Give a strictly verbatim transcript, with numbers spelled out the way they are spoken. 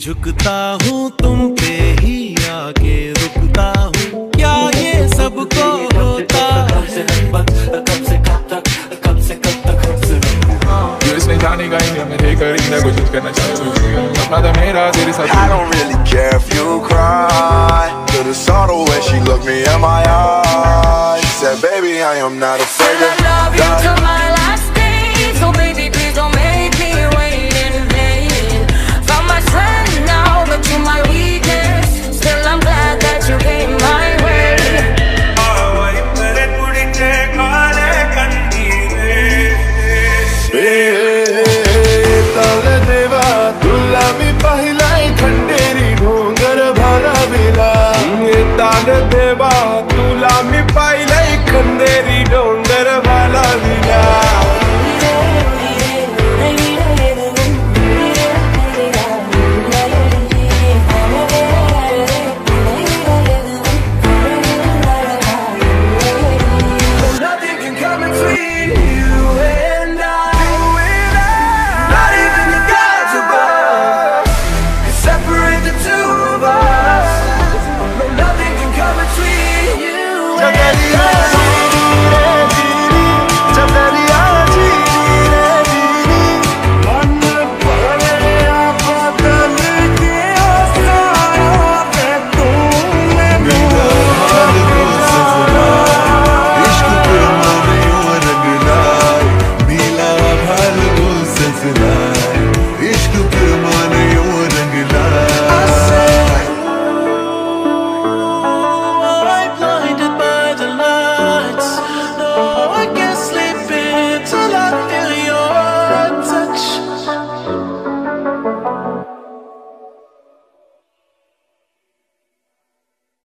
झुकता हूँ तुम पे ही आके रुकता हूँ, क्या ये सबको होता है? कब से कब तक, कब से कब तक हमसे ये इसमें जाने का ही नहीं, मैं थे करेंगे कुछ करना चाहिए अपना था मेरा तेरे साथ। I don't really care if you cry. Could've saw the way she looked me in my eyes. She said, baby, I am not afraid to die.